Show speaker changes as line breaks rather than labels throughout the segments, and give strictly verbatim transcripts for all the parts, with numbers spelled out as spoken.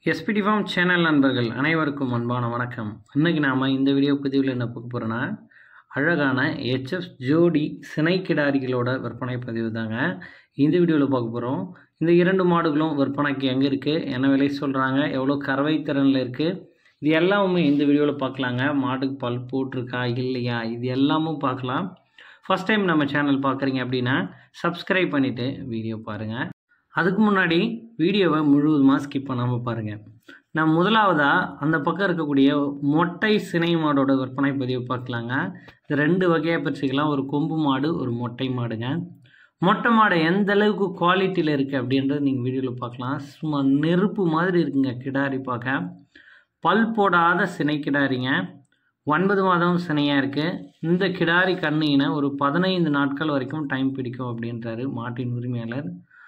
SPD form channel நண்பர்கள் அனைவருக்கும் அன்பான வணக்கம். இன்றைக்கி நாம் இந்த வீடியோ பதிவில் என்ன பார்க்க போகிறோன்னா, அழகான ஹெச்எஃப் ஜோடி சினை கிடாரிகளோட விற்பனை பதிவு தாங்க இந்த வீடியோவில் பார்க்க போகிறோம். இந்த இரண்டு மாடுகளும் விற்பனைக்கு எங்கே இருக்குது, என்ன விலை சொல்கிறாங்க, எவ்வளோ கறவை திறனில் இருக்குது, இது எல்லாமே இந்த வீடியோவில் பார்க்கலாங்க. மாட்டுக்கு பல் போட்டிருக்கா இல்லையா, இது எல்லாமும் பார்க்கலாம். ஃபஸ்ட் டைம் நம்ம சேனல் பார்க்குறீங்க அப்படின்னா சப்ஸ்கிரைப் பண்ணிவிட்டு வீடியோ பாருங்கள். அதுக்கு முன்னாடி வீடியோவை முழுவதுமாக ஸ்கிப் பண்ணாமல் பாருங்கள். நான் முதலாவதாக அந்த பக்கம் இருக்கக்கூடிய மொட்டை சினை மாடோட விற்பனை பதிவு பார்க்கலாங்க. இது ரெண்டு வகையாக பிரிச்சுக்கலாம், ஒரு கொம்பு மாடு, ஒரு மொட்டை மாடுங்க. மொட்டை மாடு எந்த அளவுக்கு குவாலிட்டியில் இருக்குது அப்படின்றது நீங்கள் வீடியோவில் பார்க்கலாம். சும்மா நெருப்பு மாதிரி இருக்குங்க கிடாரி பார்க்க. பல் போடாத சினை கிடாரிங்க, ஒன்பது மாதம் சினையாக இருக்குது. இந்த கிடாரி கண்ணினை ஒரு பதினைந்து நாட்கள் வரைக்கும் டைம் பிடிக்கும் அப்படின்றாரு மாட்டின் உரிமையாளர்.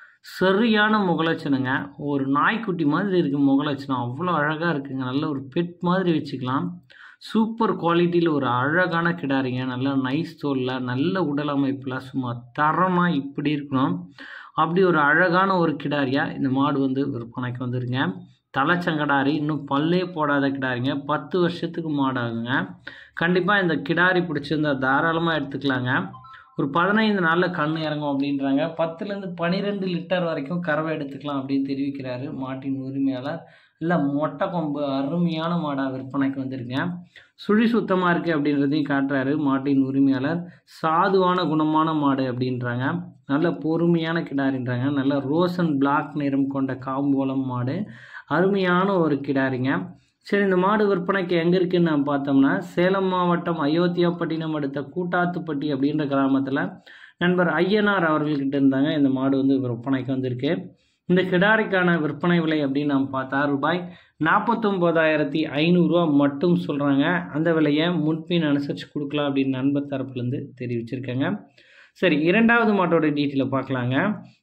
சரியான முகலட்சணங்க, ஒரு நாய்க்குட்டி மாதிரி இருக்குது முகலட்சணம், அவ்வளோ அழகாக இருக்குங்க. நல்ல ஒரு பெட் மாதிரி வச்சுக்கலாம். சூப்பர் குவாலிட்டியில் ஒரு அழகான கிடாரிங்க, நல்ல நைஸ் தோலில், நல்ல உடல் அமைப்பில், சும்மா தரமாக இப்படி இருக்கணும். அப்படி ஒரு அழகான ஒரு கிடாரியாக இந்த மாடு வந்து விற்பனைக்கு வந்துருங்க. தலைச்சங்கடாரி, இன்னும் பல்லே போடாத கிடாரிங்க, பத்து வருஷத்துக்கு மாடு ஆகுங்க. கண்டிப்பாக இந்த கிடாரி பிடிச்சிருந்தா தாராளமாக எடுத்துக்கலாங்க. ஒரு பதினைந்து நாளில் கண் இறங்கும் அப்படின்றாங்க. பத்துலேருந்து பன்னிரெண்டு லிட்டர் வரைக்கும் கறவை எடுத்துக்கலாம் அப்படின்னு தெரிவிக்கிறாரு மாட்டின் உரிமையாளர். இல்லை மொட்டை கொம்பு அருமையான மாடாக விற்பனைக்கு வந்துருங்க. சுழி சுத்தமாக இருக்குது அப்படின்றதையும் காட்டுறாரு மாட்டின் உரிமையாளர். சாதுவான குணமான மாடு அப்படின்றாங்க. நல்ல பொறுமையான கிடாரின்றாங்க. நல்ல ரோஸ் அண்ட் பிளாக் நிறம் கொண்ட காம்போலம் மாடு, அருமையான ஒரு கிடாரிங்க. சரி, இந்த மாடு விற்பனைக்கு எங்கே இருக்குதுன்னு நான் பார்த்தோம்னா, சேலம் மாவட்டம் அயோத்தியாப்பட்டினம் அடுத்த கூட்டாத்துப்பட்டி அப்படின்ற கிராமத்தில் நண்பர் ஐயனார் அவர்கள்கிட்ட இருந்தாங்க இந்த மாடு வந்து விற்பனைக்கு வந்திருக்கு. இந்த கிடாரிக்கான விற்பனை விலை அப்படின்னு நாம் பார்த்தா ரூபாய் நாற்பத்தொம்போதாயிரத்தி ஐநூறுரூவா மட்டும் சொல்கிறாங்க. அந்த விலையை முன்பின் அனுசரித்து கொடுக்கலாம் அப்படின்னு நண்பர் தரப்புலேருந்து தெரிவிச்சிருக்காங்க. சரி, இரண்டாவது மாட்டோட டீட்டெயிலை பார்க்கலாங்க.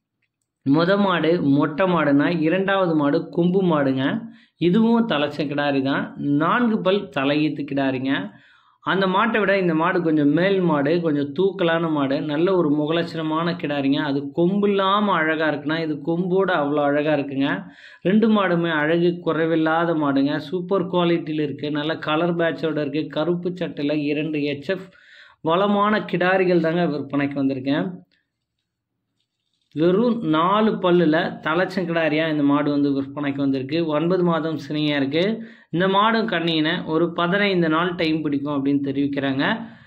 முத மாடு மொட்டை மாடுனா, இரண்டாவது மாடு கொம்பு மாடுங்க. இதுவும் தலைச்ச கிடாரி தான், நான்கு பல் தலையீத்து கிடாரிங்க. அந்த மாட்டை விட இந்த மாடு கொஞ்சம் மேல் மாடு, கொஞ்சம் தூக்கலான மாடு, நல்ல ஒரு முகலட்சணமான கிடாரிங்க. அது கொம்பு இல்லாமல் அழகாக இருக்குன்னா, இது கொம்போடு அவ்வளோ அழகாக இருக்குங்க. ரெண்டு மாடுமே அழகு குறைவில்லாத மாடுங்க. சூப்பர் குவாலிட்டியில் இருக்குது, நல்ல கலர் பேட்சோடு இருக்குது. கருப்பு சட்டையில் இரண்டு ஹெச்எஃப் வளமான கிடாரிகள் தாங்க விற்பனைக்கு வந்திருக்கேன். வெறும் நாலு பல்லில் தலைச்சங்கிடாரியாக இந்த மாடு வந்து விற்பனைக்கு வந்திருக்கு. ஒன்பது மாதம் சினையாக இருக்குது. இந்த மாடும் கண்ணினை ஒரு பதினைந்து நாள் டைம் பிடிக்கும் அப்படின்னு தெரிவிக்கிறாங்க.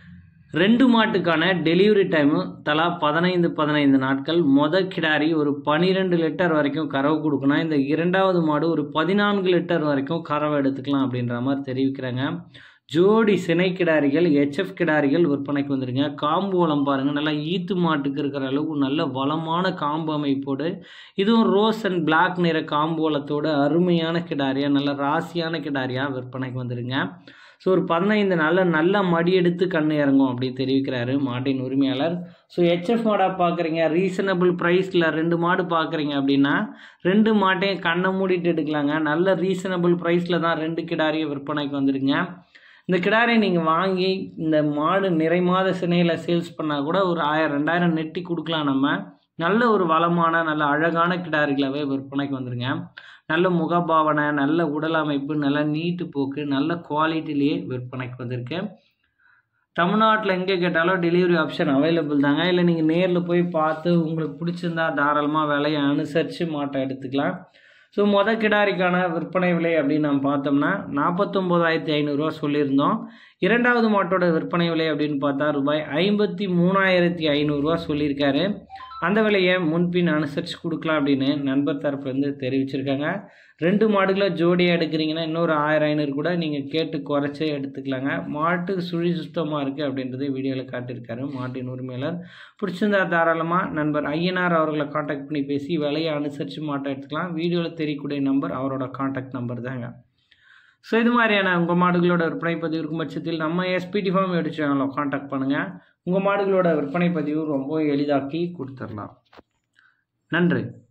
ரெண்டு மாட்டுக்கான டெலிவரி டைமு தலா பதினைந்து பதினைந்து நாட்கள். மொதல் கிடாரி ஒரு பன்னிரெண்டு லிட்டர் வரைக்கும் கறவை கொடுக்கணும். இந்த இரண்டாவது மாடு ஒரு பதினான்கு லிட்டர் வரைக்கும் கறவை எடுத்துக்கலாம் அப்படின்ற மாதிரி தெரிவிக்கிறாங்க. ஜோடி சினை கிடாரிகள், ஹெச்எஃப் கிடாரிகள் விற்பனைக்கு வந்துருங்க. காம்பு வளம் பாருங்கள், நல்லா ஈத்து மாட்டுக்கு இருக்கிற அளவுக்கு நல்ல வளமான காம்பு அமைப்போடு, இதுவும் ரோஸ் அண்ட் பிளாக் நிற காம்பு வளத்தோடு அருமையான கிடாரியாக, நல்ல ராசியான கிடாரியாக விற்பனைக்கு வந்துருங்க. ஸோ ஒரு பதினைந்து நாளில் நல்லா மடி எடுத்து கண் இறங்கும் அப்படின்னு தெரிவிக்கிறாரு மாட்டின் உரிமையாளர். ஸோ ஹெச்எஃப் மாடாக பார்க்குறீங்க, ரீசனபிள் ப்ரைஸில் ரெண்டு மாடு பார்க்குறீங்க அப்படின்னா ரெண்டு மாட்டையும் கண்ணை மூடிட்டு எடுக்கலாங்க. நல்ல ரீசனபிள் ப்ரைஸில் தான் ரெண்டு கிடாரியை விற்பனைக்கு வந்துருங்க. இந்த கிடாரியை நீங்கள் வாங்கி இந்த மாடு நிறை மாத சினையில் சேல்ஸ் பண்ணால் கூட ஒரு ஆயிரம் ரெண்டாயிரம் நெட்டி கொடுக்கலாம். நம்ம நல்ல ஒரு வளமான நல்ல அழகான கிடாரிகளாகவே விற்பனைக்கு வந்துருங்க. நல்ல முகபாவனை, நல்ல உடல் அமைப்பு, நல்ல நீட்டு போக்கு, நல்ல குவாலிட்டிலேயே விற்பனைக்கு வந்திருக்கு. தமிழ்நாட்டில் எங்கே கேட்டாலும் டெலிவரி ஆப்ஷன் அவைலபிள் தாங்க. இல்லை நீங்கள் நேரில் போய் பார்த்து உங்களுக்கு பிடிச்சிருந்தா தாராளமாக விலையை அனுசரித்து மாட்டை எடுத்துக்கலாம். ஸோ மொதல் கிடாரிக்கான விற்பனை விலை அப்படின்னு நம்ம பார்த்தோம்னா நாற்பத்தொம்போதாயிரத்தி ஐநூறுரூவா சொல்லியிருந்தோம். இரண்டாவது மாட்டோட விற்பனை விலை அப்படின்னு பார்த்தா ரூபாய் ஐம்பத்தி மூணாயிரத்தி ஐநூறுரூவா சொல்லியிருக்காரு. அந்த விலையை முன்பின் அனுசரித்து கொடுக்கலாம் அப்படின்னு நண்பர் தரப்புலேருந்து தெரிவிச்சிருக்காங்க. ரெண்டு மாடுகளை ஜோடியாக எடுக்கிறீங்கன்னா இன்னொரு ஆயிரம் ஐநூறு கூட நீங்கள் கேட்டு குறைச்சே எடுத்துக்கலாங்க. மாட்டுக்கு சுழி சுத்தமாக இருக்குது அப்படின்றத வீடியோவில் காட்டியிருக்காரு மாட்டின் உரிமையாளர். பிடிச்சிருந்தா தாராளமாக நண்பர் ஐயனார் அவர்களை காண்டாக்ட் பண்ணி பேசி விலையை அனுசரித்து மாட்டை எடுத்துக்கலாம். வீடியோவில் தெரியக்கூடிய நம்பர் அவரோட காண்டாக்ட் நம்பர் தாங்க. ஸோ இது மாதிரியான உங்கள் மாடுகளோட விற்பனை பதிவு இருக்கும் பட்சத்தில் நம்ம எஸ்பிடி ஃபார்ம் யூடியூப் சேனலை காண்டாக்ட் பண்ணுங்கள். உங்கள் மாடுகளோட விற்பனை பதிவு ரொம்ப எளிதாக்கி கொடுத்துடலாம். நன்றி.